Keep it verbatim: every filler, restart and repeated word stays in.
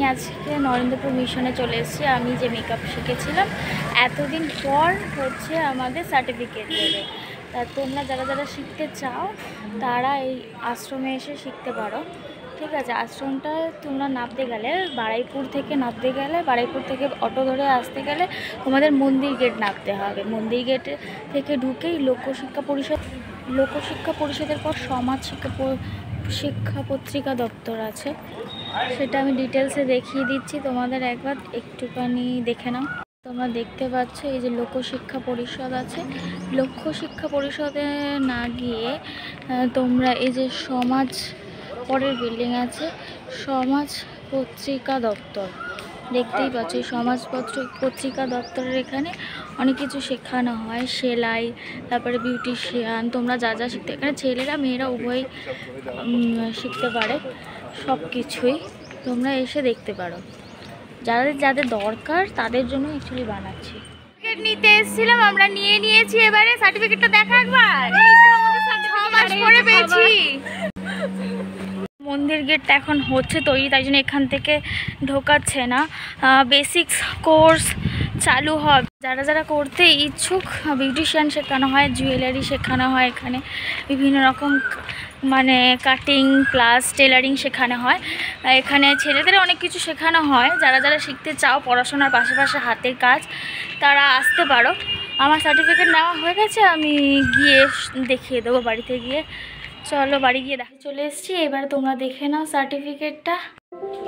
আজকে নরেন্দ্রপুর মিশনে চলে এসেছি। আমি যে মেকআপ শিখেছিলাম এতদিন পর হচ্ছে আমাদের সার্টিফিকেট দেবে। তা তোমরা যারা যারা শিখতে চাও তারা এই আশ্রমে এসে শিখতে পারো। ঠিক আছে, আশ্রমটা তোমরা নামতে গেলে বারুইপুর থেকে নামতে গেলে বারুইপুর থেকে অটো ধরে আসতে গেলে তোমাদের মন্দির গেট নামতে হবে। মন্দির গেট থেকে ঢুকেই লোকশিক্ষা পরিষদ লোকশিক্ষা পরিষদের পর সমাজ শিক্ষা শিক্ষা পত্রিকা দপ্তর আছে, সেটা আমি ডিটেলসে দেখিয়ে দিচ্ছি তোমাদের, একবার একটুখানি দেখে নাও। তোমরা দেখতে পাচ্ছ এই যে লোকশিক্ষা পরিষদ আছে। লোকশিক্ষা পরিষদে না গিয়ে তোমরা এই যে সমাজ পরের বিল্ডিং আছে সমাজ পত্রিকা দপ্তর, দেখতেই পাচ্ছ। সমাজপত্র পত্রিকা দপ্তরের এখানে অনেক কিছু শেখানো হয়, সেলাই, তারপরে বিউটিশিয়ান, তোমরা যা যা শিখতে, এখানে ছেলেরা মেয়েরা উভয়ই শিখতে পারে। সব কিছুই তোমরা এসে দেখতে পারো, যাদের যাদের দরকার তাদের জন্য অ্যাকচুয়ালি বানাচ্ছি। সার্টিফিকেট নিতে এসেছিলাম, আমরা নিয়ে নিয়েছি। এবারে সার্টিফিকেটটা দেখা একবার, ছ মাস পরে পেয়েছি। মন্দির গেটটা এখন হচ্ছে তৈরি, তাই জন্য এখান থেকে ঢোকাচ্ছে না। বেসিক্স কোর্স চালু হবে, যারা যারা করতে ইচ্ছুক। বিউটিশিয়ান শেখানো হয়, জুয়েলারি শেখানো হয়, এখানে বিভিন্ন রকম মানে কাটিং প্লাস টেলারিং শেখানো হয়। এখানে ছেলেদের অনেক কিছু শেখানো হয়। যারা যারা শিখতে চাও পড়াশোনার পাশাপাশি হাতের কাজ, তারা আসতে পারো। আমার সার্টিফিকেট নেওয়া হয়ে গেছে, আমি গিয়ে দেখিয়ে দেবো বাড়িতে গিয়ে। চলো বাড়ি গিয়ে দেখে চলে এসেছি। এবার তোমরা দেখে নাও সার্টিফিকেটটা।